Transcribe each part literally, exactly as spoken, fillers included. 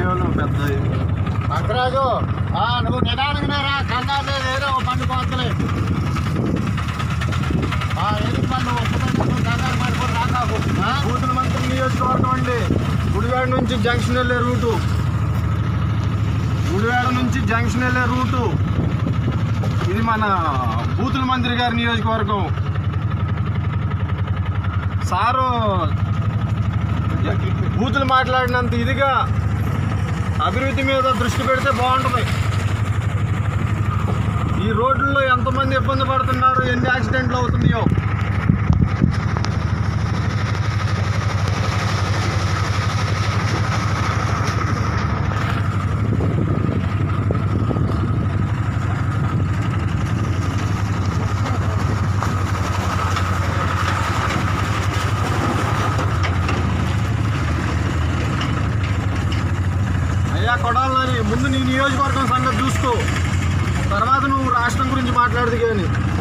వీడియోలు పెద్ద అంకరాజు నువ్వు నిదానంగా రా, కంగారు లేదు, ఏదో పండు పోతలే ఎందుకు పండు ఒక్కబండి కంగారు పడుకొని రాకాకు. బూతుల మంత్రి నియోజకవర్గం అండి. గుడివాడ నుంచి జంక్షన్ వెళ్ళే రూటు గుడివాడ నుంచి జంక్షన్ వెళ్ళే రూటు ఇది మన బూతుల మంత్రి గారి నియోజకవర్గం. సారు బూతులు మాట్లాడినంత ఇదిగా అభివృద్ధి మీద దృష్టి పెడితే బాగుంటుంది. ఈ రోడ్లలో ఎంతమంది ఇబ్బంది పడుతున్నారు, ఎన్ని యాక్సిడెంట్లు అవుతున్నాయో. కొడాలని ముందు నీ నియోజకవర్గం సంగతి చూసుకో, తర్వాత నువ్వు రాష్ట్రం గురించి మాట్లాడదు. కానీ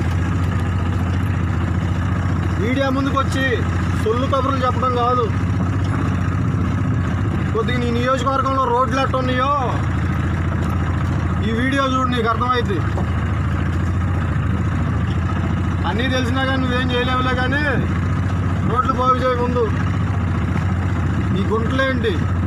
మీడియా ముందుకు వచ్చి సొల్లు కబుర్లు చెప్పడం కాదు. కొద్దిగా నీ నియోజకవర్గంలో రోడ్లు ఎట్ట ఉన్నాయో ఈ వీడియో చూడు, నీకు అర్థమైంది. అన్నీ తెలిసినా కానీ నువ్వేం చేయలేవులే. కానీ రోడ్లు బాగు చేయ ముందు నీ గుంటలేంటి